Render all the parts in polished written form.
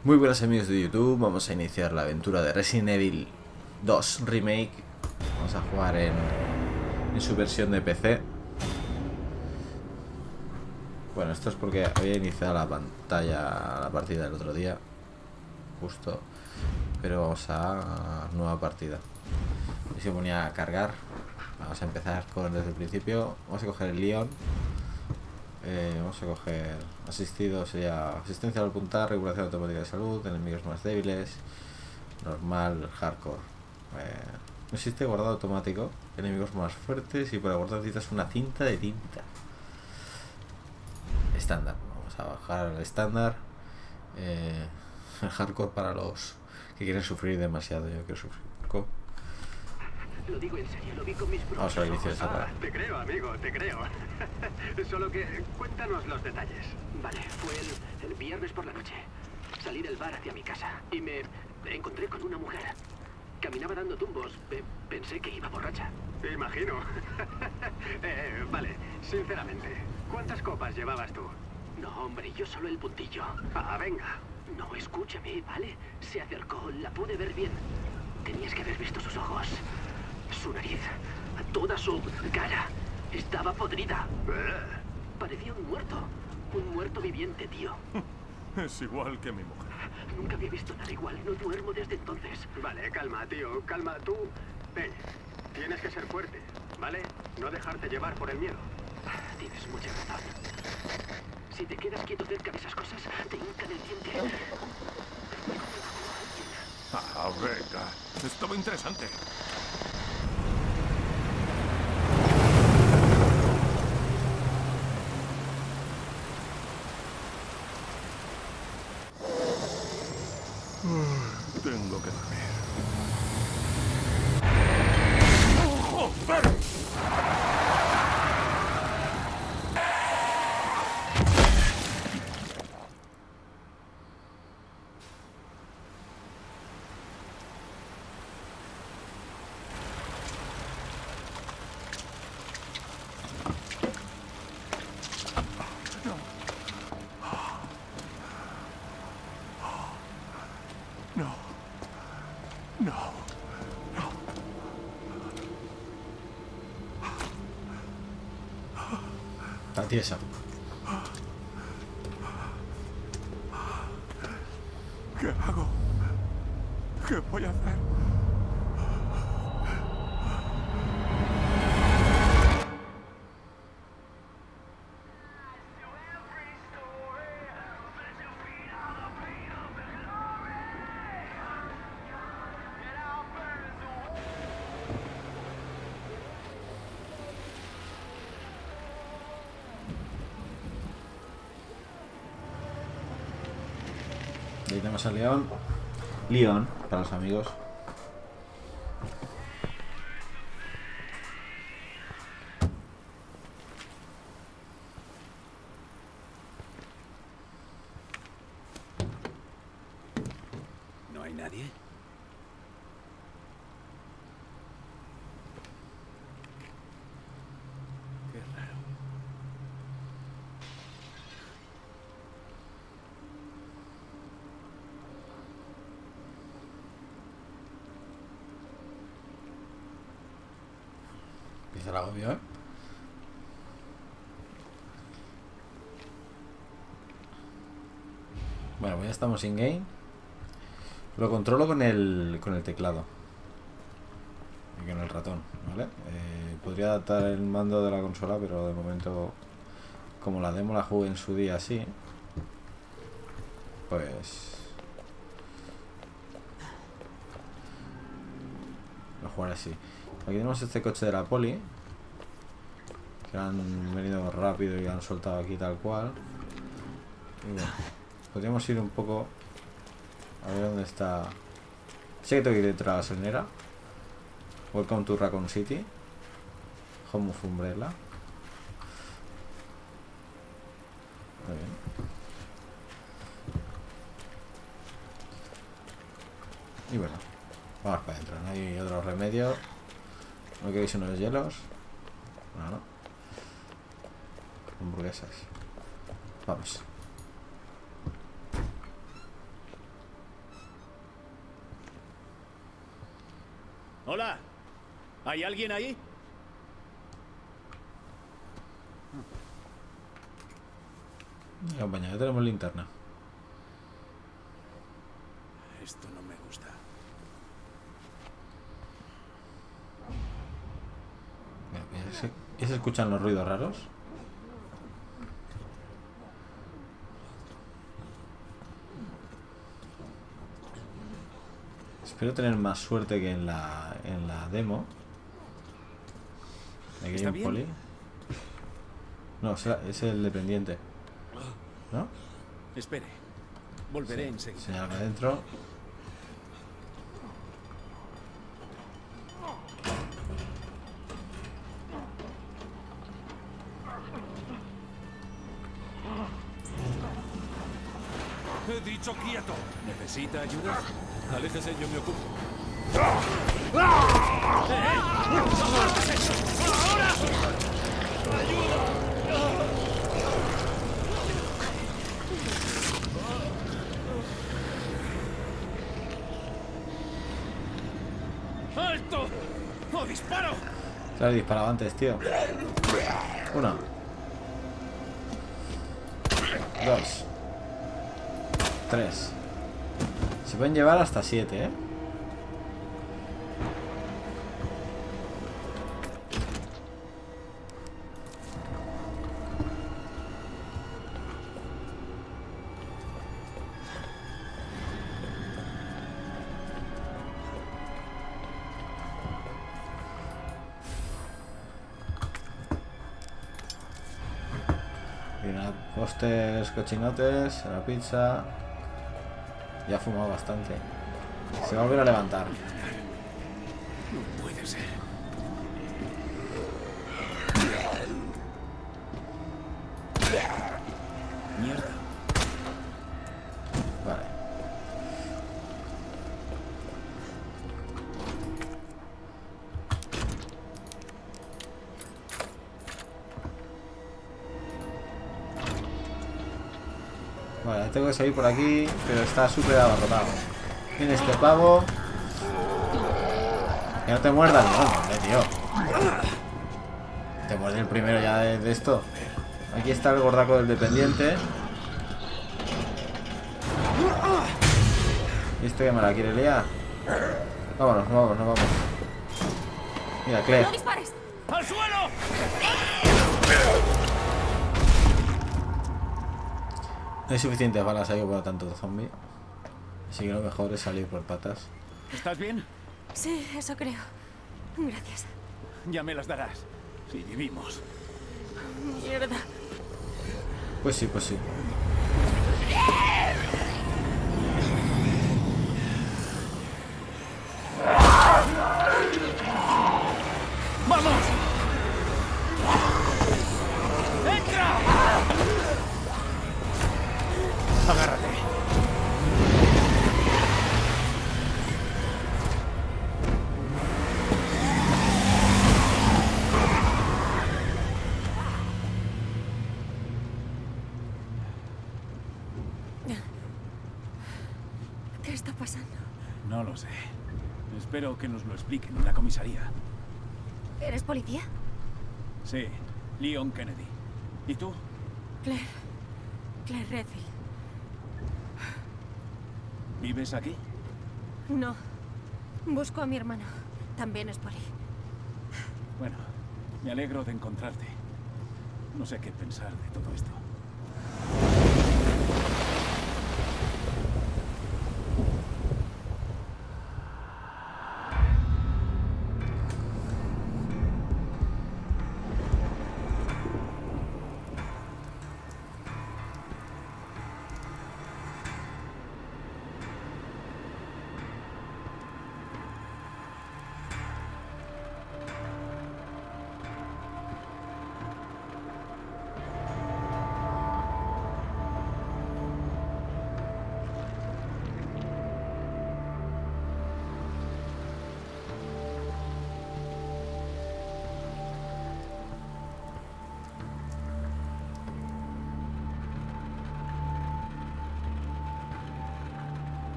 Muy buenas amigos de YouTube, vamos a iniciar la aventura de Resident Evil 2 Remake. Vamos a jugar en su versión de PC. Bueno, esto es porque había iniciado la partida el otro día, justo. Pero vamos a nueva partida. Y se ponía a cargar. Vamos a empezar desde el principio. Vamos a coger el Leon. Vamos a coger asistido, sería asistencia al apuntar, regulación automática de salud, enemigos más débiles, normal, hardcore. No existe guardado automático, enemigos más fuertes y para guardar necesitas una cinta de tinta. Estándar, vamos a bajar al estándar. El hardcore para los que quieren sufrir demasiado. Yo quiero sufrir poco. Lo digo en serio, lo vi con mis propios Vamos al inicio de esa ojos. Te creo, amigo, te creo. Solo que cuéntanos los detalles. Vale, fue el viernes por la noche. Salí del bar hacia mi casa y me encontré con una mujer. Caminaba dando tumbos. Pensé que iba borracha. Imagino. Vale, sinceramente, ¿cuántas copas llevabas tú? No, hombre, yo solo el puntillo. Ah, venga. No, escúchame, ¿vale? Se acercó, la pude ver bien. Tenías que haber visto sus ojos. Su nariz, toda su cara, estaba podrida. Parecía un muerto viviente, tío. Es igual que mi mujer. Nunca había visto nada igual, no duermo desde entonces. Vale, calma, tío, calma, tú. Tienes que ser fuerte, ¿vale? No dejarte llevar por el miedo. Tienes mucha razón. Si te quedas quieto cerca de esas cosas, te hincan el diente. Ah, venga. Estaba interesante. Tengo que dormir. ¡Oh, joder! No. No. No. Está tiesa. ¿Qué hago? ¿Qué voy a hacer? Ahí tenemos a Leon. Leon, para los amigos. ¿No hay nadie? Qué raro. Empieza el agobio, ¿eh? Bueno, pues ya estamos in game. Lo controlo con el teclado y con el ratón, ¿vale? Podría adaptar el mando de la consola, pero de momento, como la demo la jugué en su día así, pues lo jugaré así. Aquí tenemos este coche de la poli, que han venido rápido y han soltado aquí tal cual. Y bueno, podríamos ir un poco a ver dónde está. Sé que tengo que ir detrás de la gasolinera. Welcome to Raccoon City. Home of Umbrella. Muy bien. Y bueno, vamos para adentro. No hay otro remedio. ¿No queréis unos hielos? No, no. Hamburguesas. Vamos. Hola. ¿Hay alguien ahí? Compañía, ya tenemos linterna. Esto no me gusta. ¿Y se escuchan los ruidos raros? Espero tener más suerte que en la demo. Aquí hay un poli. No, es el dependiente. ¿No? Espere. Volveré Sí, enseguida. señala adentro. He dicho quieto. ¿Necesita ayuda? Aléjese, yo me ocupo. ¡Alto! ¡Oh, disparo! Se lo disparaba antes, tío. 1, 2, 3. Se pueden llevar hasta 7, ¿eh? Postres, cochinotes, la pizza. Ya ha fumado bastante. Se va a volver a levantar. No puede ser. Mierda. Vale. Vale, tengo que salir por aquí, pero está súper abarrotado. Viene este pavo. Que no te muerdas, no, hombre, tío. Te muerde el primero ya de esto. Aquí está el gordaco del dependiente. ¿Y este que me la quiere liar? Vámonos, vámonos, vámonos. Mira, Claire. ¡No dispares! ¡Al suelo! No hay suficientes balas ahí para tanto zombie. Así que lo mejor es salir por patas. ¿Estás bien? Sí, eso creo. Gracias. Ya me las darás. Si vivimos. Mierda. Pues sí, pues sí. ¡Vamos! ¡Entra! Agárrate. ¿Qué está pasando? No lo sé. Espero que nos lo expliquen en la comisaría. ¿Eres policía? Sí, Leon Kennedy. ¿Y tú? Claire. Claire Redfield. ¿Vives aquí? No. Busco a mi hermano. También es poli. Bueno, me alegro de encontrarte. No sé qué pensar de todo esto.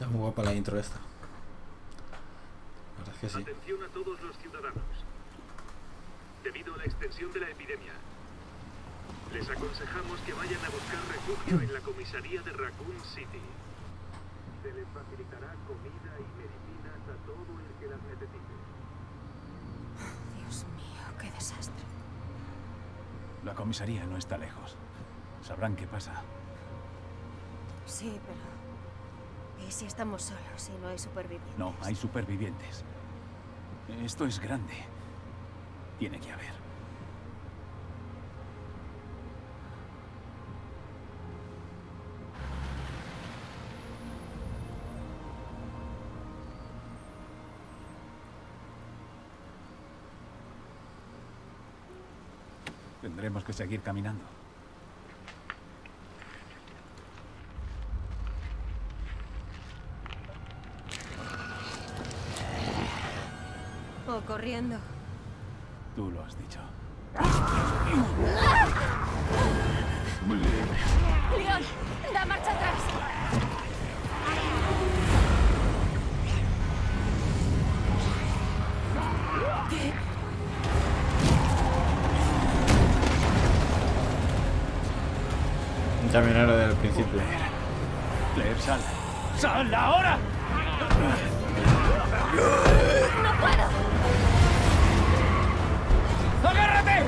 Está muy guapa la intro esta. La verdad es que sí. Atención a todos los ciudadanos. Debido a la extensión de la epidemia, les aconsejamos que vayan a buscar refugio en la comisaría de Raccoon City. Se les facilitará comida y medicinas a todo el que las necesite. Dios mío, qué desastre. La comisaría no está lejos. Sabrán qué pasa. Sí, pero... ¿y si estamos solos y no hay supervivientes? No, hay supervivientes. Esto es grande. Tiene que haber. Tendremos que seguir caminando. O corriendo. Tú lo has dicho. ¡Leon! ¡Da marcha atrás! ¿Qué? Un camionero del principio. Claire, sal. ¡Sal ahora! ¡No puedo! ¡Agárrate!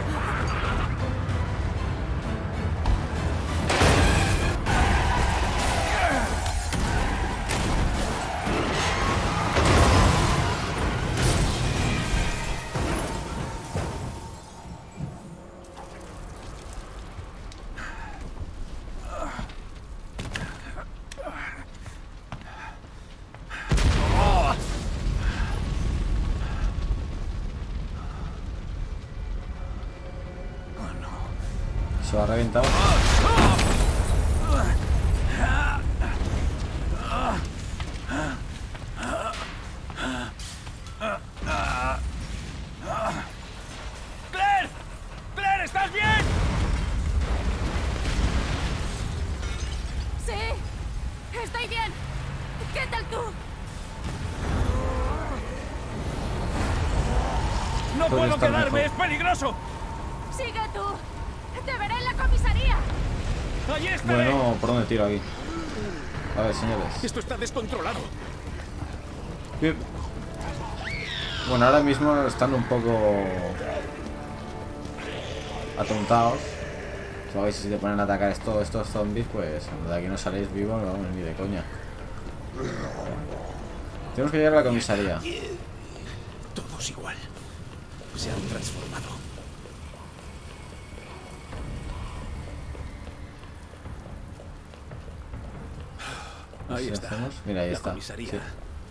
Se lo ha reventado. ¡Claire! ¡Claire, estás bien! ¡Sí! ¡Estoy bien! ¿Qué tal tú? ¡No puedo estar quedarme! mejor. ¡Es peligroso! ¡Sigue tú! ¡Te veré en la comisaría! ¡Allí estaré! Bueno, ¿por dónde tiro aquí? A ver, señores. Esto está descontrolado. Bien. Bueno, ahora mismo están un poco atontados. Sabéis, si te ponen a atacar estos zombies, pues de aquí no saléis vivos, no, ni de coña. Tenemos que llegar a la comisaría. Todos igual. Se han transformado. Ahí Si está. hacemos- Mira, ahí la está. comisaría. Sí.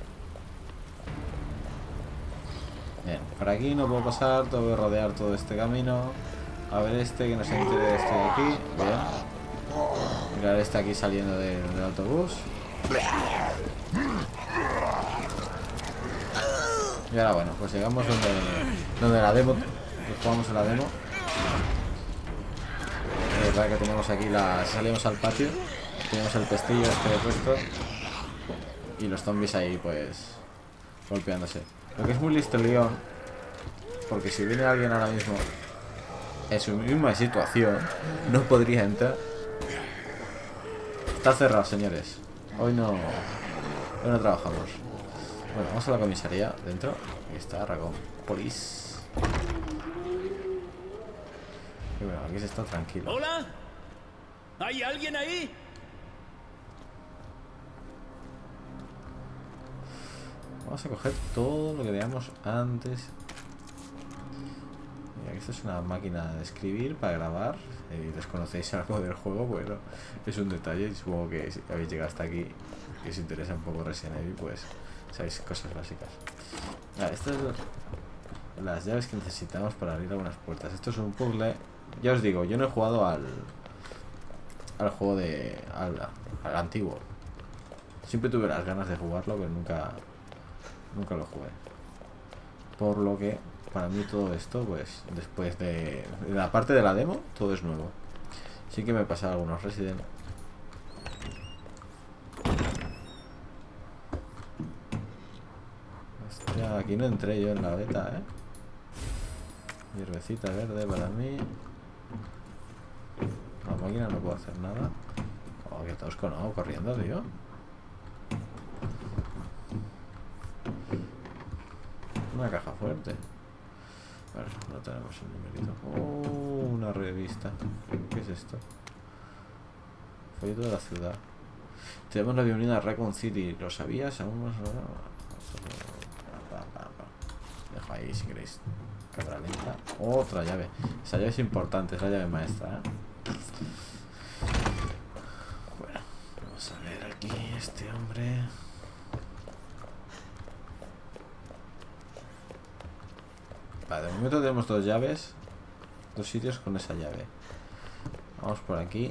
Bien, por aquí no puedo pasar, tengo que rodear todo este camino. A ver este que no se entere de este de aquí. Bien. Mirar este aquí saliendo del autobús. Y ahora bueno, pues llegamos donde la demo. Jugamos en la demo. Es verdad que tenemos aquí salimos al patio. Tenemos el pestillo este puesto. Y los zombies ahí pues golpeándose. Lo que es muy listo el Leon, porque si viene alguien ahora mismo en su misma situación, no podría entrar. Está cerrado, señores. Hoy no trabajamos. Bueno, vamos a la comisaría dentro. Aquí está Raccoon Police. Y bueno, aquí se está tranquilo. ¿Hola? ¿Hay alguien ahí? Vamos a coger todo lo que veamos antes. Mira, esto es una máquina de escribir para grabar. Y desconocéis algo del juego, bueno, es un detalle. Supongo que si habéis llegado hasta aquí y os interesa un poco Resident Evil, pues sabéis cosas básicas. Vale, estas son las llaves que necesitamos para abrir algunas puertas. Esto es un puzzle. Ya os digo, yo no he jugado al juego al antiguo. Siempre tuve las ganas de jugarlo, pero nunca lo jugué. Por lo que para mí todo esto, pues después de la parte de la demo, todo es nuevo. Sí que me he pasado algunos Resident. aquí no entré yo en la beta, ¿eh? Hierbecita verde para mí. La máquina no puedo hacer nada. Oh, que tosco, ¿no? Corriendo, tío. Una caja fuerte. Vale, no tenemos el numerito. Oh, una revista. ¿Qué es esto? Folleto de la ciudad. Tenemos la bienvenida a Raccoon City. ¿Lo sabías? Aún más. Dejo ahí si queréis. Cámara lenta. Otra llave. Esa llave es importante, es la llave maestra, ¿eh? Bueno, vamos a ver aquí este hombre. Vale, de momento tenemos dos llaves. Dos sitios con esa llave. Vamos por aquí.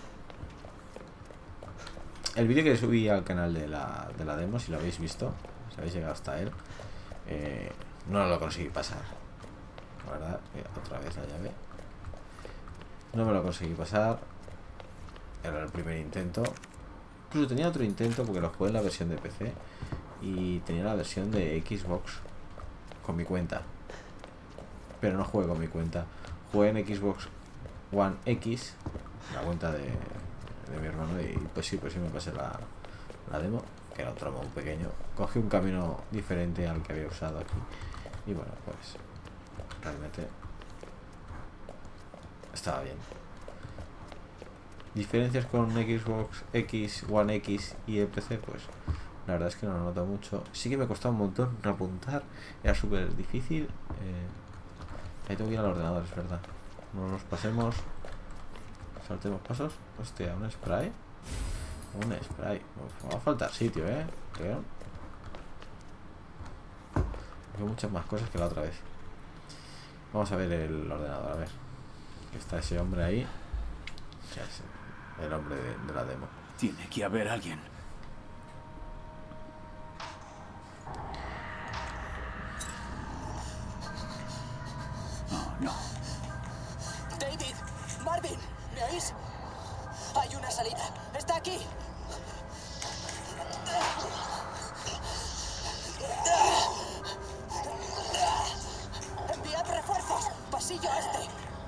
El vídeo que subí al canal de la demo, si lo habéis visto, si habéis llegado hasta él, no lo conseguí pasar. La verdad, otra vez la llave. No me lo conseguí pasar. Era el primer intento. Incluso tenía otro intento porque lo jugué en la versión de PC. Y tenía la versión de Xbox con mi cuenta. Pero no jugué con mi cuenta. Jugué en Xbox One X, la cuenta de mi hermano, y pues sí me pasé la demo, que era un tramo muy pequeño. Cogí un camino diferente al que había usado aquí. Y bueno, pues realmente estaba bien. Diferencias con Xbox X, One X y el PC, pues la verdad es que no lo noto mucho. Sí que me costaba un montón apuntar, era súper difícil. Ahí tengo que ir al ordenador, es verdad. No nos pasemos. Saltemos pasos. Hostia, un spray. Un spray. Uf, va a faltar sitio, creo. Hay muchas más cosas que la otra vez. Vamos a ver el ordenador, a ver. Está ese hombre ahí. O sea, el hombre de la demo. Tiene que haber alguien. No. David, Marvin, ¿me oís? Hay una salida. Está aquí. Enviad refuerzos. Pasillo este.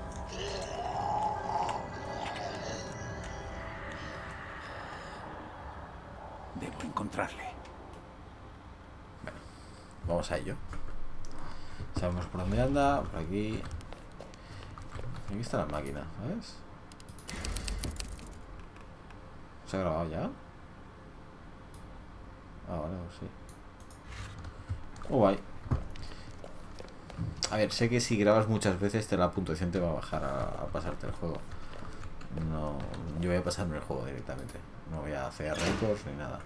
Debo encontrarle. Bueno, vamos a ello. Sabemos por dónde anda, por aquí. Aquí está la máquina, ¿sabes? ¿Se ha grabado ya? Ah, vale, pues sí. Oh, guay. A ver, sé que si grabas muchas veces la puntuación te va a bajar a pasarte el juego. No, yo voy a pasarme el juego directamente. No voy a hacer récords ni nada.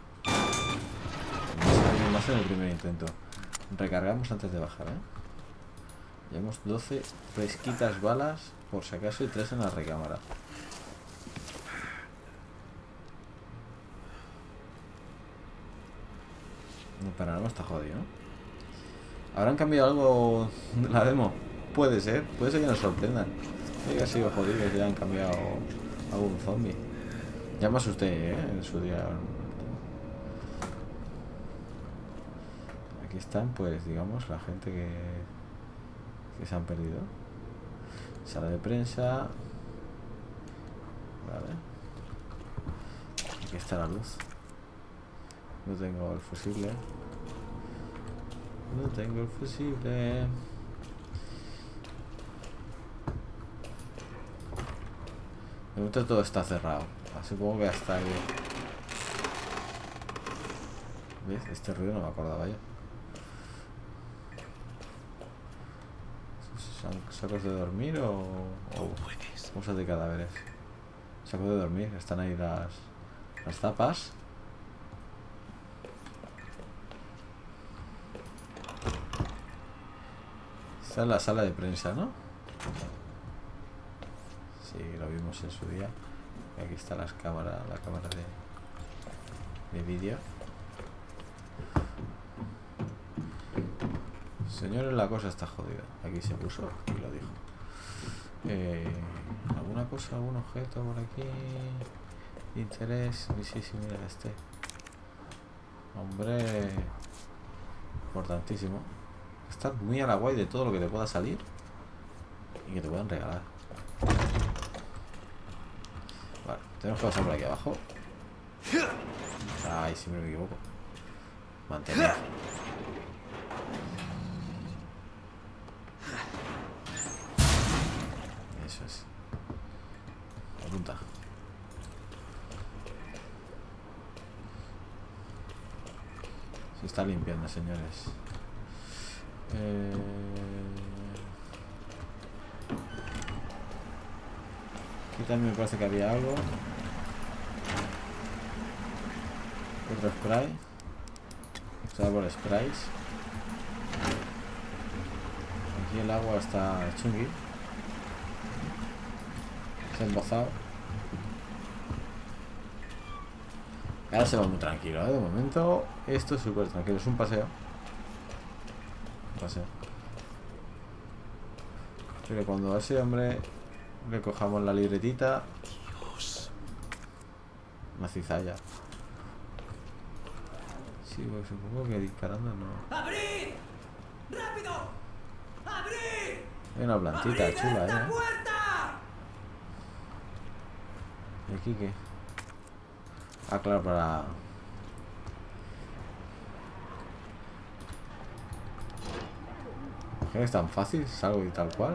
Más en el primer intento. Recargamos antes de bajar, Llevamos 12 fresquitas balas, por si acaso, y 3 en la recámara. El panorama está jodido, ¿no? ¿Habrán cambiado algo de la demo? Puede ser que nos sorprendan. Puede que ha sido jodido que ya han cambiado algún zombie. Ya me asusté, en su día. Aquí están, pues, digamos, la gente que se han perdido. Sala de prensa. Vale. Aquí está la luz. No tengo el fusible. No tengo el fusible. De momento todo está cerrado. Supongo que hasta que... ¿Ves? Este ruido no me acordaba yo. ¿Sacos de dormir o cosas de cadáveres? Sacos de dormir. Están ahí las tapas. Esta es la sala de prensa, ¿no? Sí, lo vimos en su día. Aquí está la cámara de vídeo. Señores, la cosa está jodida. Aquí se puso y lo dijo. ¿Alguna cosa, algún objeto por aquí de interés? Sí, mira este. Hombre, importantísimo. Estar muy a la guay de todo lo que te pueda salir y que te puedan regalar. Vale, tenemos que pasar por aquí abajo. Ay, siempre me equivoco. Mantener. Eso es. Apunta. Se está limpiando, señores. Aquí también me parece que había algo. Otro spray. Está por sprays. Aquí el agua está chungui. Está embozado. Ahora se va muy tranquilo, ¿eh? De momento esto es súper tranquilo. Es un paseo. Un paseo. Pero cuando a ese hombre le cojamos la libretita. Dios. Una cizalla. Sí, pues supongo que disparando no. ¡Abrid! ¡Rápido! ¡Abrid! Hay una plantita ¡Abrid chula, esta puerta! ¿Y aquí qué? Ah, claro, para... ¿Qué es tan fácil? Salgo y tal cual.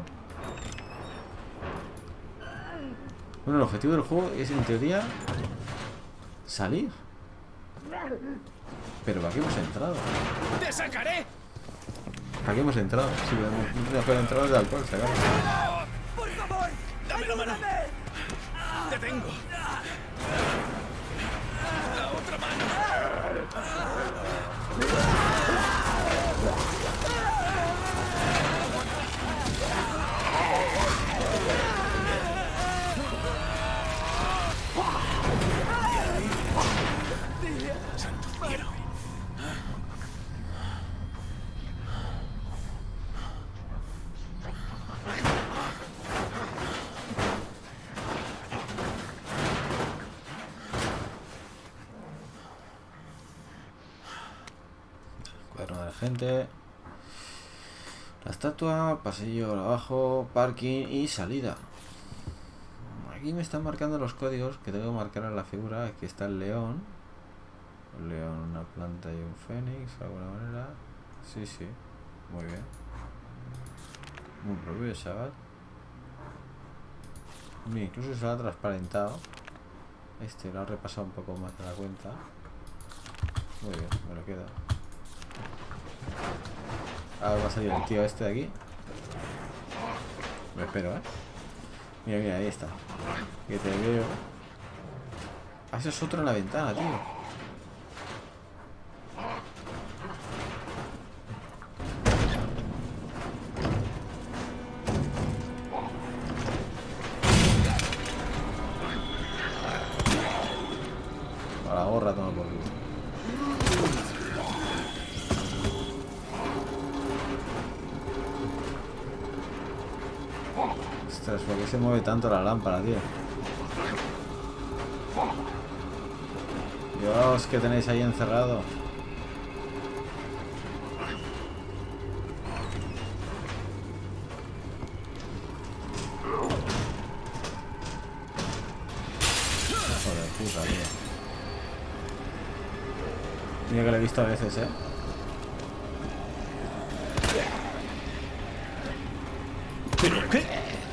Bueno, el objetivo del juego es, en teoría, salir. Pero ¿para qué hemos entrado? ¡Te sacaré! ¿Para qué hemos entrado? Si podemos haber entrado de alcohol, se acaba. ¡Por favor! ¡Dame la mano! ¡Te tengo! ¡La otra mano! ¡Santo cielo! Cuaderno de la gente. La estatua, pasillo abajo, parking y salida. Aquí me están marcando los códigos que tengo que marcar en la figura. Aquí está el león. Un león, una planta y un fénix, de alguna manera. Sí, sí. Muy bien. Muy propio, chaval. Mira, incluso se lo ha transparentado. Este lo ha repasado un poco más de la cuenta. Muy bien, me lo quedo. Ahora va a salir el tío este de aquí. Me espero, ¿eh? Mira, mira, ahí está. Que te veo. Ah, ese es otro en la ventana, tío. A la gorra toma por culo. Ostras, ¿por qué se mueve tanto la lámpara, tío? Dios, ¿qué tenéis ahí encerrado? Joder, puta, tío. Mira que lo he visto a veces, ¿eh? ¿Pero qué?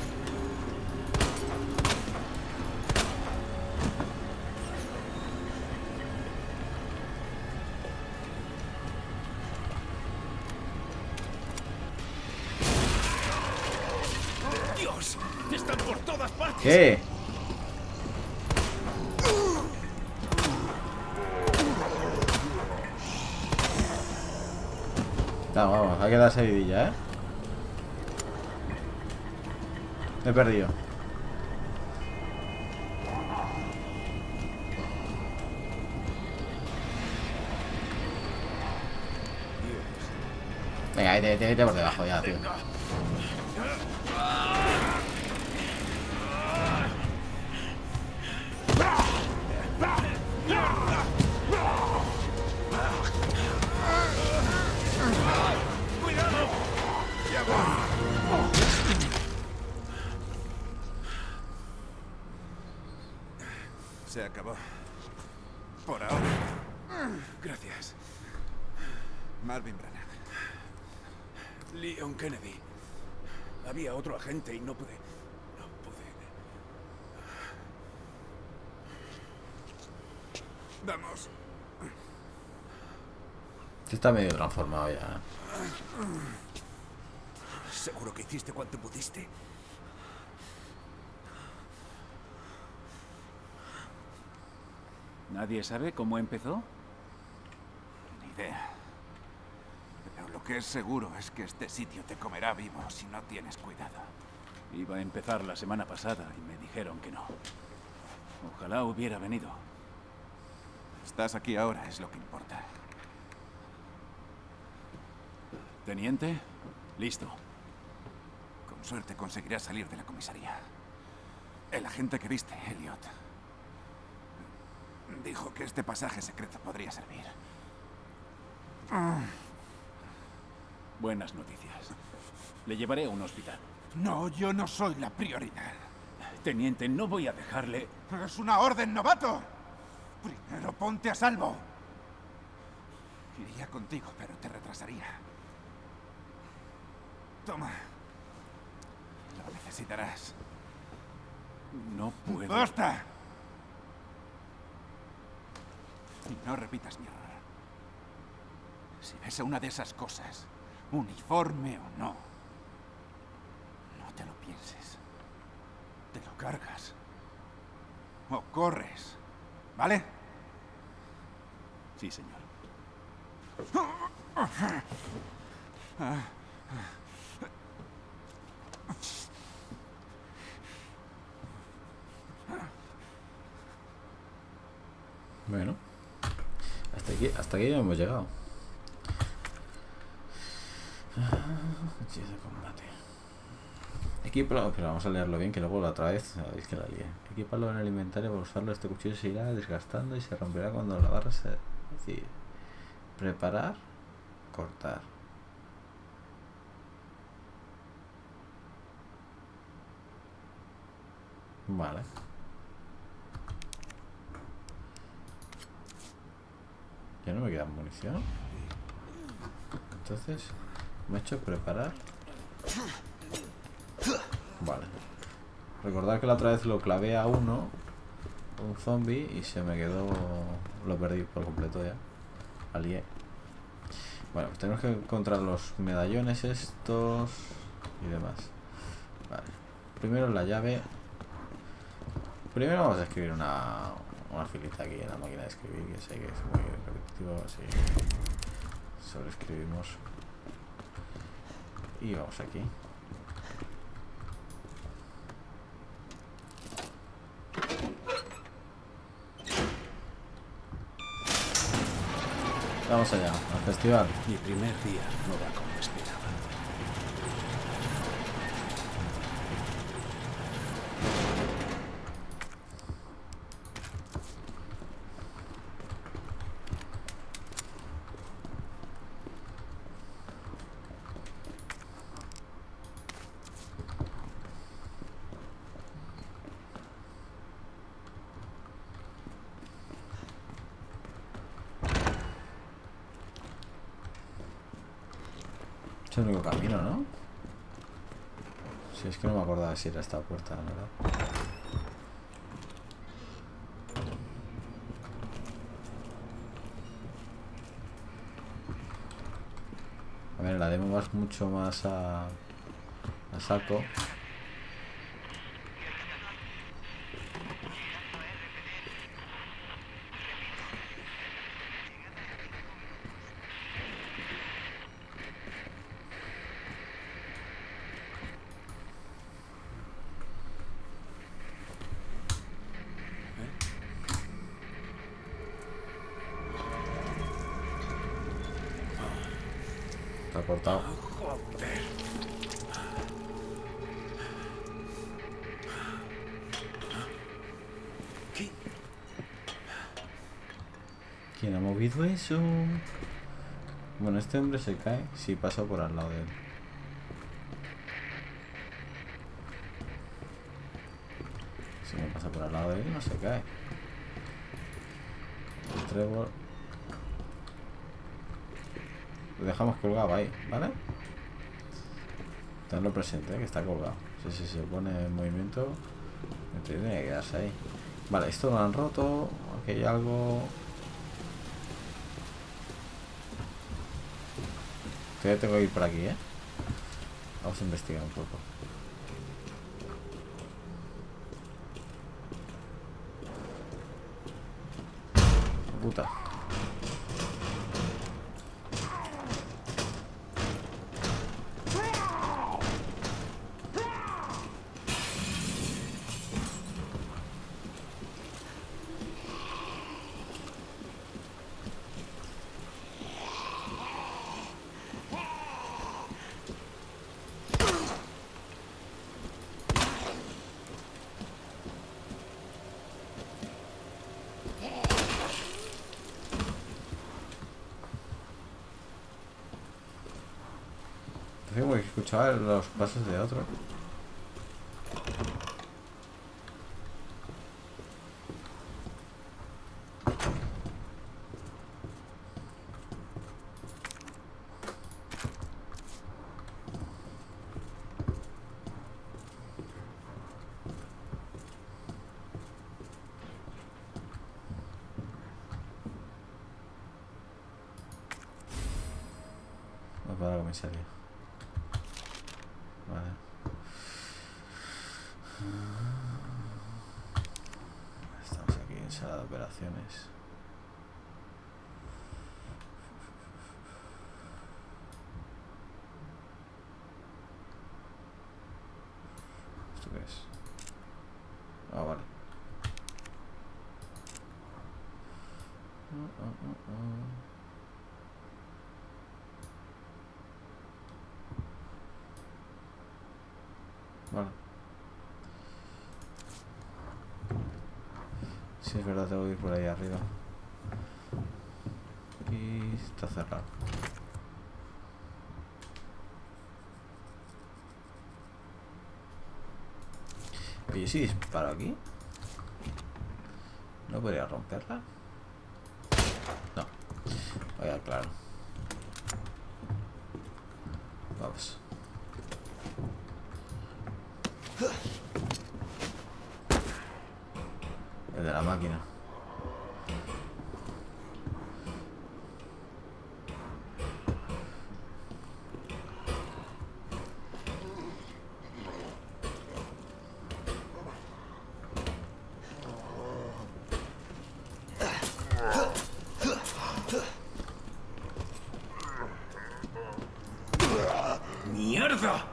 ¡Dios! ¡Están por todas partes! ¿Qué? No, vamos, hay que dar seguidilla, ¿eh? Me he perdido. Venga, vete por debajo ya, tío. ¡Cuidado! Se acabó. Por ahora. Gracias. Marvin Branagh. Leon Kennedy. Había otro agente y no pude... No pude... Vamos. Está medio transformado ya. ¿Seguro que hiciste cuanto pudiste? ¿Nadie sabe cómo empezó? Ni idea. Pero lo que es seguro es que este sitio te comerá vivo si no tienes cuidado. Iba a empezar la semana pasada y me dijeron que no. Ojalá hubiera venido. Estás aquí ahora, es lo que importa. Teniente, listo. Con suerte conseguirás salir de la comisaría. El agente que viste, Elliot, dijo que este pasaje secreto podría servir. Buenas noticias. Le llevaré a un hospital. No, yo no soy la prioridad. Teniente, no voy a dejarle... ¡Es una orden, novato! Primero ponte a salvo. Iría contigo, pero te retrasaría. Toma. Lo necesitarás. No puedo... ¡Basta! Y no repitas mi error. Si ves a una de esas cosas, uniforme o no, no te lo pienses. Te lo cargas. O corres. ¿Vale? Sí, señor. Bueno, hasta aquí ya hemos llegado. Hechizo de combate. Equipalo, pero vamos a leerlo bien, que luego la otra vez sabéis que la lié. Equipalo en el inventario para usarlo. Este cuchillo se irá desgastando y se romperá cuando la barra se... Es decir, preparar, cortar. Vale. Ya no me queda munición. Entonces, me he hecho preparar. Vale. Recordad que la otra vez lo clavé a uno, un zombie, y se me quedó... Lo perdí por completo ya. Alié. Bueno, pues tenemos que encontrar los medallones estos y demás. Vale. Primero la llave. Primero vamos a escribir una filita aquí en la máquina de escribir, que sé que es muy repetitivo, así sobreescribimos. Y vamos aquí. Vamos allá, al festival. Mi primer día no va como esperaba. Es el único camino, ¿no? Si es que no me acordaba si era esta puerta, la verdad. A ver, la demo vas mucho más a saco. Está cortado. ¿Quién ha movido eso? Bueno, este hombre se cae si pasa por al lado de él. Si no pasa por al lado de él, no se cae. trébol. Lo dejamos colgado ahí, ¿vale? Tenlo presente, que está colgado. Si se pone en movimiento, tiene que quedarse ahí. Vale, esto lo han roto. Aquí hay algo. Todavía tengo que ir por aquí, ¿eh? Vamos a investigar un poco. Puta. Tengo que escuchar los pasos de otro. Vamos para la comisaría. Vale. Estamos aquí en sala de operaciones. ¿Esto qué es? Ah, vale. Vale. Sí, es verdad, tengo que ir por ahí arriba. Y está cerrado. Oye, si disparo aquí, ¿no podría romperla? No. Vaya, claro. Vamos. El de la máquina. ¡Mierda!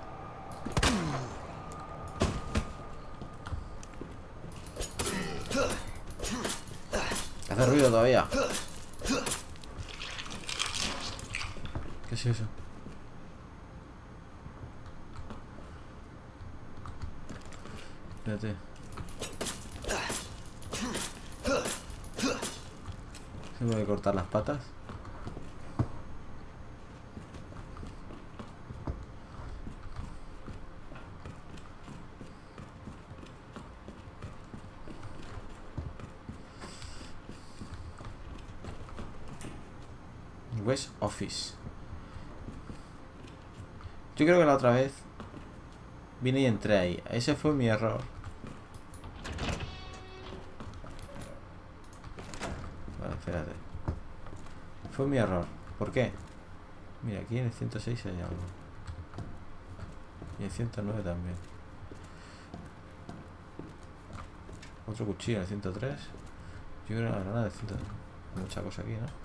Hace ruido todavía. ¿Qué es eso? Espérate. Tengo que cortar las patas. West Office. Yo creo que la otra vez vine y entré ahí. Ese fue mi error. Vale, espérate. Fue mi error. ¿Por qué? Mira, aquí en el 106 hay algo. Y en el 109 también. Otro cuchillo en el 103. Yo creo que la granada de 100. Mucha cosa aquí, ¿no?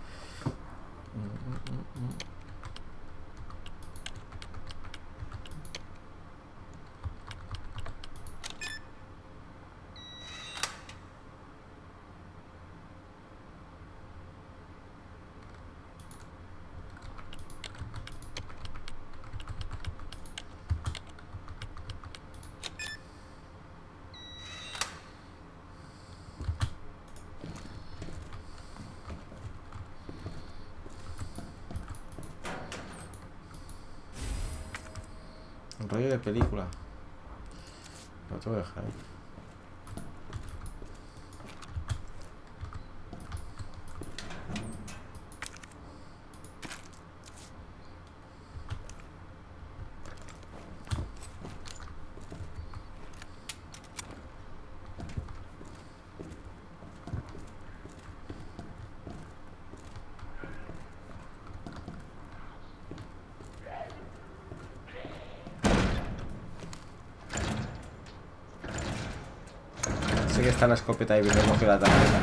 Un rollo de película. Lo tengo que dejar ahí. Sé que está la escopeta ahí, pero no coge la tarjeta.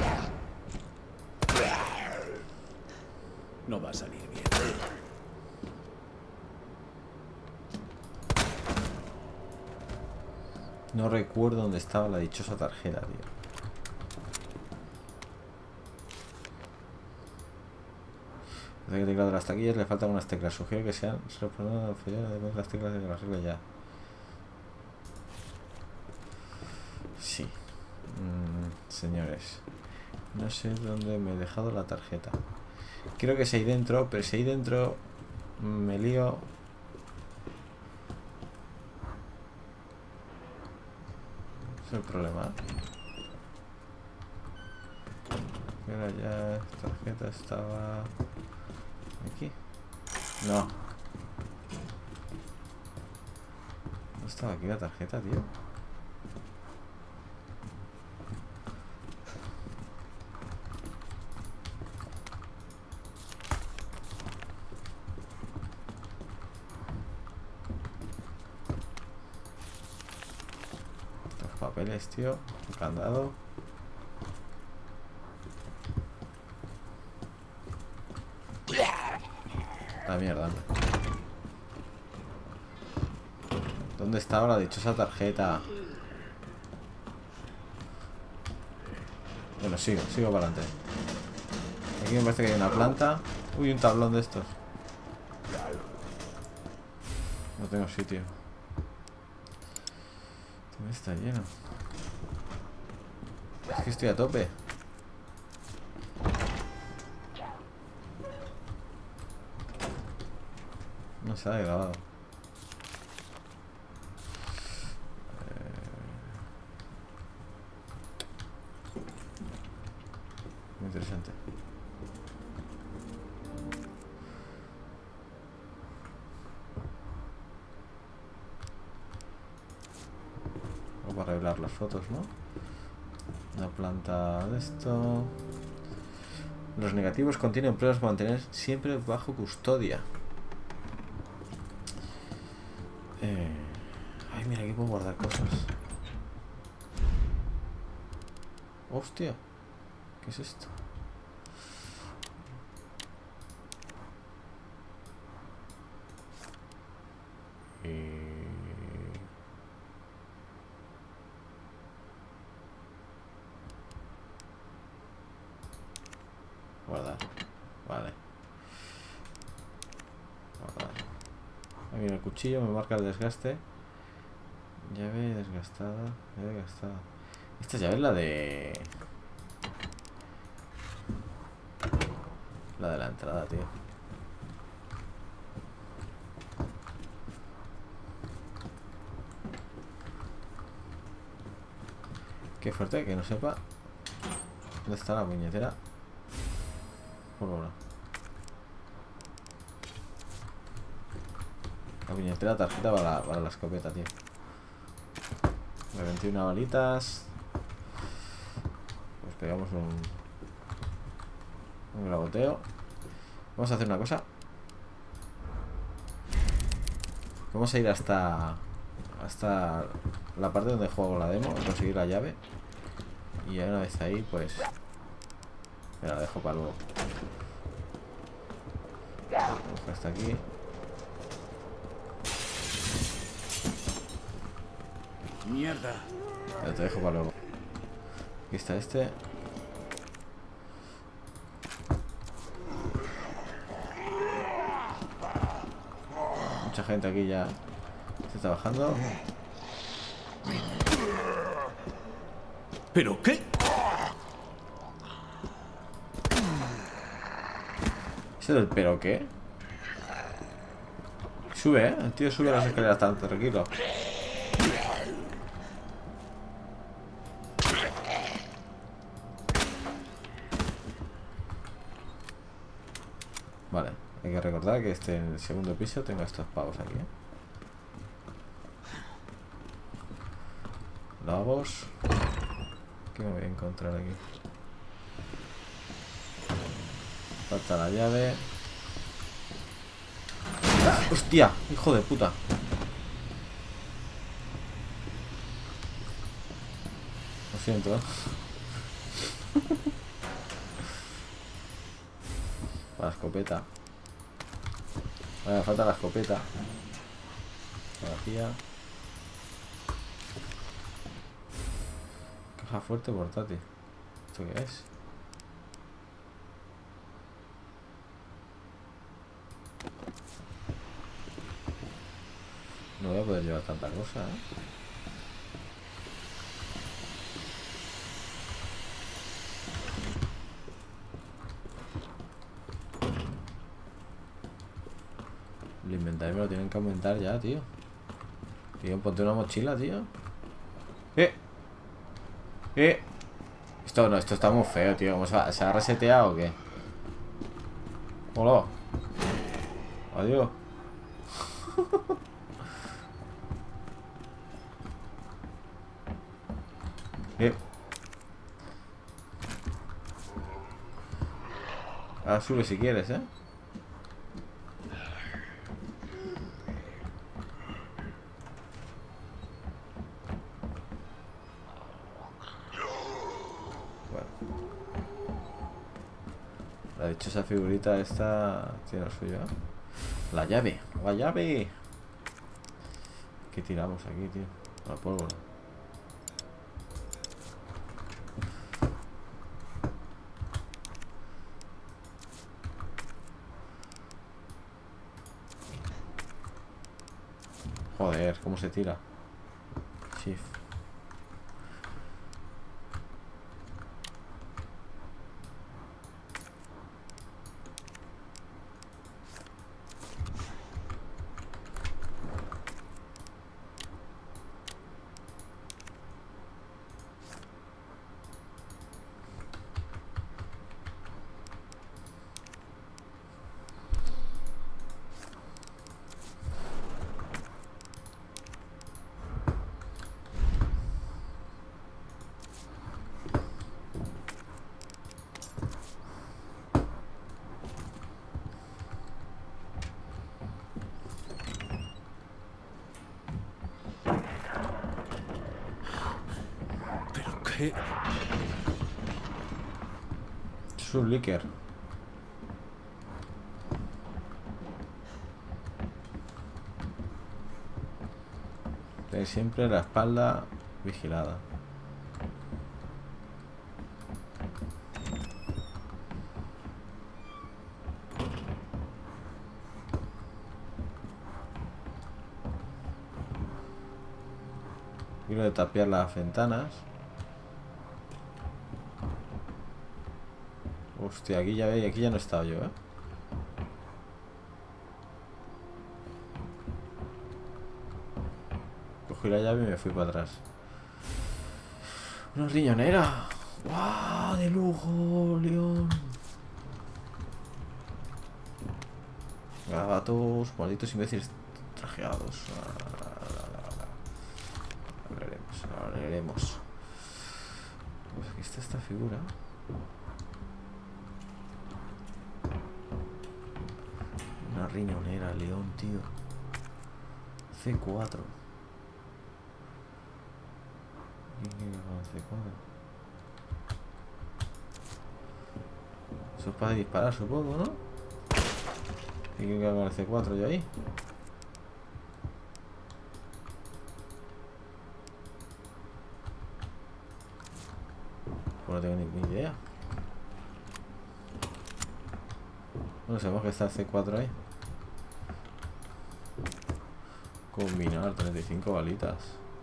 No va a salir bien. No recuerdo dónde estaba la dichosa tarjeta, tío. Desde que teclado de las taquillas le faltan unas teclas. Sugiero que sean de las teclas de las reglas ya. Sí. Señores. No sé dónde me he dejado la tarjeta. Creo que es ahí dentro, pero si ahí dentro me lío. Es el problema. Pero ya esta tarjeta estaba aquí. No. No estaba aquí la tarjeta, tío. Estos papeles, tío. Un candado. La mierda. ¿Dónde estaba la dichosa tarjeta? Bueno, sigo para adelante. Aquí me parece que hay una planta. Uy, un tablón de estos. No tengo sitio. Está lleno. Es que estoy a tope. No se ha grabado. Muy interesante. Vamos a arreglar las fotos, ¿no? Una planta de esto. Los negativos contienen pruebas para mantener siempre bajo custodia. Ay, mira, aquí puedo guardar cosas. Hostia, ¿qué es esto? Guardar. Vale. Guardar. Ah, mira, el cuchillo me marca el desgaste. Llave desgastada. Llave gastada. Esta llave es la de... La de la entrada, tío. Qué fuerte, que no sepa dónde está la puñetera. Por ahora. La puñetera tarjeta para la escopeta, tío. Me 21 balitas. Pues pegamos un graboteo. Vamos a hacer una cosa. Vamos a ir hasta la parte donde juego la demo, conseguir la llave. Y una vez ahí, pues me la dejo para luego. Hasta aquí. Mierda. Ya te dejo para luego. Aquí está este. Mucha gente aquí ya está trabajando. ¿Pero qué? ¿Ese del pero qué? Sube, ¿eh? El tío sube las escaleras tan tranquilo. Vale, hay que recordar que en el segundo piso tengo estos pavos aquí, ¿eh? Lavabos. ¿Qué me voy a encontrar aquí? Falta la llave. ¡Hostia! ¡Hijo de puta! siento. Para la escopeta. Vale, falta la escopeta. Vacía. Caja fuerte portátil. ¿Esto qué es? No voy a poder llevar tanta cosa, ¿eh? El inventario me lo tienen que aumentar ya, tío. Tío, ponte una mochila, tío. Esto no, esto está muy feo, tío. ¿Cómo se ha reseteado o qué? Hola. Adiós. Ahora sube si quieres, ¿eh? Bueno. La dichosa figurita esta tiene lo suyo, ¿eh? La llave, la llave. ¿Qué tiramos aquí, tío? La pólvora. Joder, ¿cómo se tira? Shift. ¿Qué? Es un líquido. Tenéis siempre la espalda vigilada. Quiero de tapiar las ventanas. Hostia, aquí ya veis, aquí ya no he estado yo, ¿eh? Cogí la llave y me fui para atrás. ¡Una riñonera! ¡Guau! ¡De lujo, León! Gatos, malditos imbéciles trajeados. Hablaremos. Pues aquí está esta figura. Una riñonera, León, tío. C4. Eso es para disparar, supongo, ¿no? ¿Y qué hago con el C4 yo ahí? Pues no tengo ni idea. Bueno, sabemos que está el C4 ahí. Combinar 35 balitas.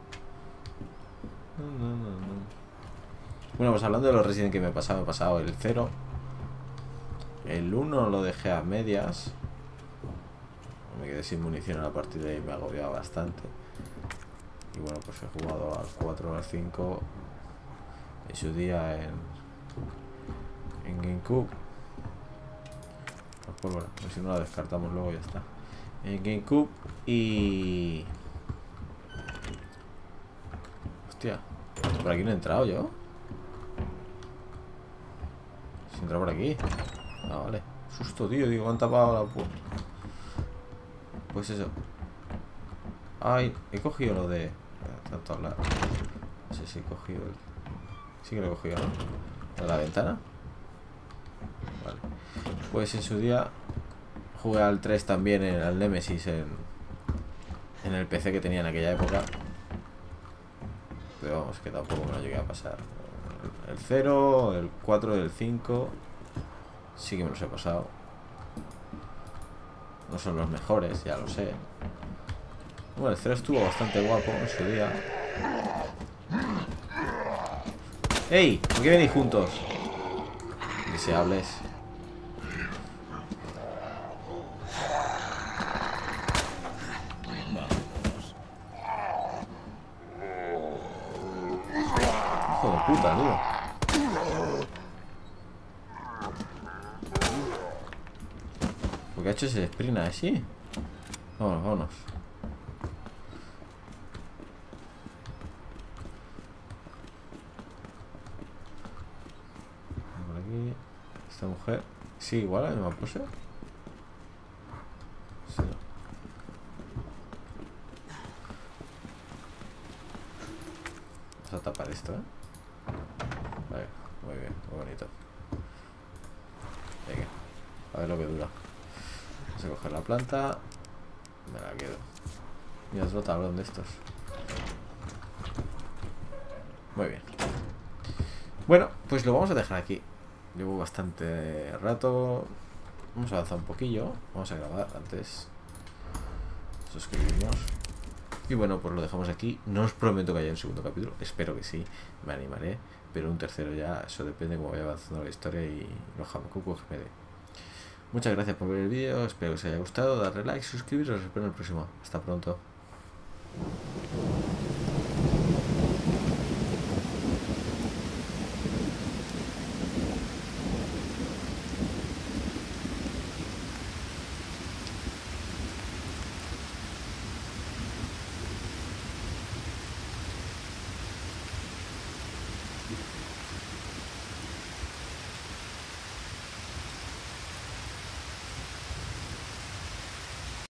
No. Bueno, pues hablando de los Resident que me he pasado el 0. El 1 lo dejé a medias. Me quedé sin munición a la partida y me agobiaba bastante. Y bueno, pues he jugado al 4 al 5 en su día en GameCube. Pues pólvora, a ver si no la descartamos luego y ya está. En GameCube y... Hostia, por aquí no he entrado yo. Si he entrado por aquí. Ah, vale. Susto, tío, digo, han tapado la puerta. Pues eso. Ay, he cogido lo de... Tanto hablar. No sé si he cogido el... Sí que lo he cogido, ¿no? ¿De la ventana? Vale. Pues en su día jugué al 3 también, al Nemesis en el PC que tenía en aquella época. Pero vamos, que tampoco me lo llegué a pasar. El 0, el 4 y el 5 sí que me los he pasado. No son los mejores, ya lo sé. Bueno, el 0 estuvo bastante guapo en su día. ¡Ey! ¿Por qué venís juntos? Deseables. Hijo de puta, tío. ¿Por qué ha hecho ese sprint así? Vámonos, vámonos. Por aquí. Esta mujer. Sí, igual la misma pose. Sí. Vamos a tapar esto, ¿eh? Vale, muy bien, muy bonito. Venga, a ver lo que dura. Vamos a coger la planta. Me la quedo. Mira, otro tablón de estos. Muy bien. Bueno, pues lo vamos a dejar aquí. Llevo bastante rato. Vamos a avanzar un poquillo. Vamos a grabar antes. Suscribirnos. Y bueno, pues lo dejamos aquí. No os prometo que haya un segundo capítulo. Espero que sí. Me animaré. Pero un tercero ya, eso depende de cómo vaya avanzando la historia y los jamacucos que me dé. Muchas gracias por ver el vídeo. Espero que os haya gustado. Darle like, suscribiros. Os espero en el próximo. Hasta pronto.